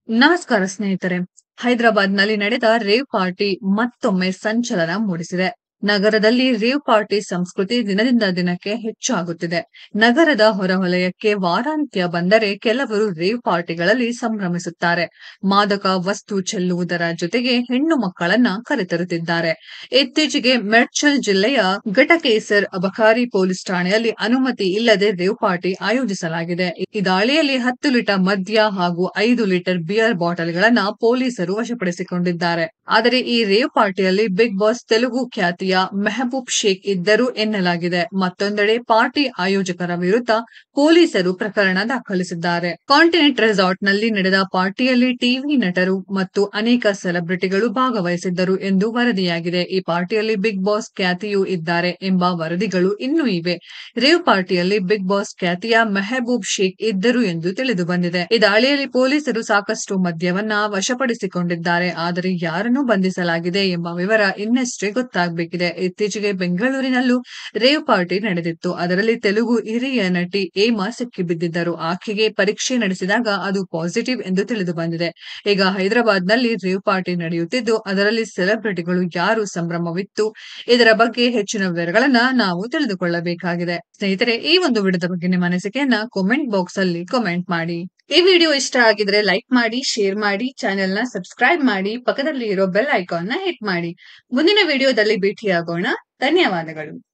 ನಮಸ್ಕಾರ ಸ್ನೇಹಿತರೆ. ಹೈದರಾಬಾದ್‌ನಲ್ಲಿ ನಡೆದ ರೇವ್ ಪಾರ್ಟಿ ಮತ್ತೊಮ್ಮೆ ಸಂಚಲನ ಮೂಡಿಸಿದೆ. ನಗರದಲ್ಲಿ ರೇವ್ ಪಾರ್ಟಿ ಸಂಸ್ಕೃತಿ ದಿನದಿಂದ ದಿನಕ್ಕೆ ಹೆಚ್ಚಾಗುತ್ತಿದೆ. ನಗರದ ಹೊರವಲಯಕ್ಕೆ ವಾರಾಂತ್ಯ ಬಂದರೆ ಕೆಲವರು ರೇವ್ ಪಾರ್ಟಿಗಳಲ್ಲಿ ಸಂಭ್ರಮಿಸುತ್ತಾರೆ. ಮಾದಕ ವಸ್ತು ಚೆಲ್ಲುವುದರ ಜೊತೆಗೆ ಹೆಣ್ಣು ಮಕ್ಕಳನ್ನ ಕರೆತರುತ್ತಿದ್ದಾರೆ. ಇತ್ತೀಚೆಗೆ ಮೇಡ್ಚಲ್ ಜಿಲ್ಲೆಯ ಘಟಕೇಸರ್ ಅಬಕಾರಿ ಪೊಲೀಸ್ ಠಾಣೆಯಲ್ಲಿ ಅನುಮತಿ ಇಲ್ಲದೆ ರೇವ್ ಪಾರ್ಟಿ ಆಯೋಜಿಸಲಾಗಿದೆ. ಈ ದಾಳಿಯಲ್ಲಿ 10 ಲೀಟರ್ ಮದ್ಯ ಹಾಗೂ 5 ಲೀಟರ್ ಬಿಯರ್ ಬಾಟಲ್‌ಗಳನ್ನ ಪೊಲೀಸರು ವಶಪಡಿಸಿಕೊಂಡಿದ್ದಾರೆ. ಆದರೆ ಈ ರೇವ್ ಪಾರ್ಟಿಯಲ್ಲಿ ಬಿಗ್ ಬಾಸ್ ತೆಲುಗು ಖ್ಯಾತಿಯ ಮೆಹಬೂಬ್ ಶೇಖ್ ಇದ್ದರು ಎನ್ನಲಾಗಿದೆ. ಮತ್ತೊಂದೆಡೆ ಪಾರ್ಟಿ ಆಯೋಜಕರ ವಿರುದ್ಧ ಪೊಲೀಸರು ಪ್ರಕರಣ ದಾಖಲಿಸಿದ್ದಾರೆ. ಕಾಂಟಿನೆಂಟ್ ರೆಸಾರ್ಟ್‌ನಲ್ಲಿ ನಡೆದ ಪಾರ್ಟಿಯಲ್ಲಿ ಟಿವಿ ನಟರು ಮತ್ತು ಅನೇಕ ಸೆಲೆಬ್ರಿಟಿಗಳು ಭಾಗವಹಿಸಿದ್ದರು ಎಂದು ವರದಿಯಾಗಿದೆ. ಈ ಪಾರ್ಟಿಯಲ್ಲಿ ಬಿಗ್ ಬಾಸ್ ಖ್ಯಾತಿಯೂ ಇದ್ದಾರೆ ಎಂಬ ವರದಿಗಳು ಇನ್ನೂ ಇವೆ. ರೇವ್ ಪಾರ್ಟಿಯಲ್ಲಿ ಬಿಗ್ ಬಾಸ್ ಖ್ಯಾತಿಯ ಮೆಹಬೂಬ್ ಶೇಖ್ ಇದ್ದರು ಎಂದು ತಿಳಿದುಬಂದಿದೆ. ಈ ದಾಳಿಯಲ್ಲಿ ಪೊಲೀಸರು ಸಾಕಷ್ಟು ಮದ್ಯವನ್ನ ವಶಪಡಿಸಿಕೊಂಡಿದ್ದಾರೆ. ಆದರೆ ಯಾರನ್ನು ಬಂಧಿಸಲಾಗಿದೆ ಎಂಬ ವಿವರ ಇನ್ನಷ್ಟೇ ಗೊತ್ತಾಗಬೇಕಿದೆ. ಇತ್ತೀಚೆಗೆ ಬೆಂಗಳೂರಿನಲ್ಲೂ ರೇವ್ ಪಾರ್ಟಿ ನಡೆದಿತ್ತು. ಅದರಲ್ಲಿ ತೆಲುಗು ಹಿರಿಯ ನಟಿ ಹೇಮಾ ಸಿಕ್ಕಿಬಿದ್ದಿದ್ದರು. ಆಕೆಗೆ ಪರೀಕ್ಷೆ ನಡೆಸಿದಾಗ ಅದು ಪಾಸಿಟಿವ್ ಎಂದು ತಿಳಿದುಬಂದಿದೆ. ಈಗ ಹೈದರಾಬಾದ್‌ನಲ್ಲಿ ರೇವ್ ಪಾರ್ಟಿ ನಡೆಯುತ್ತಿದ್ದು, ಅದರಲ್ಲಿ ಸೆಲೆಬ್ರಿಟಿಗಳು ಯಾರು ಸಂಭ್ರಮವಿತ್ತು ಇದರ ಬಗ್ಗೆ ಹೆಚ್ಚಿನ ವಿವರಗಳನ್ನ ನಾವು ತಿಳಿದುಕೊಳ್ಳಬೇಕಾಗಿದೆ. ಸ್ನೇಹಿತರೆ, ಈ ಒಂದು ವಿಡಿಯೋದ ಬಗ್ಗೆ ನಿಮ್ಮ ಅನಿಸಿಕೆಯನ್ನ ಕಾಮೆಂಟ್ ಬಾಕ್ಸ್ ಅಲ್ಲಿ ಕಾಮೆಂಟ್ ಮಾಡಿ. ಈ ವಿಡಿಯೋ ಇಷ್ಟ ಆಗಿದ್ರೆ ಲೈಕ್ ಮಾಡಿ, ಶೇರ್ ಮಾಡಿ, ಚಾನೆಲ್‌ನ ಸಬ್ಸ್ಕ್ರೈಬ್ ಮಾಡಿ, ಪಕ್ಕದಲ್ಲಿ ಇರೋ ಬೆಲ್ ಐಕಾನ್ನ ಹಿಟ್ ಮಾಡಿ. ಮುಂದಿನ ವಿಡಿಯೋದಲ್ಲಿ ಭೇಟಿಯಾಗೋಣ. ಧನ್ಯವಾದಗಳು.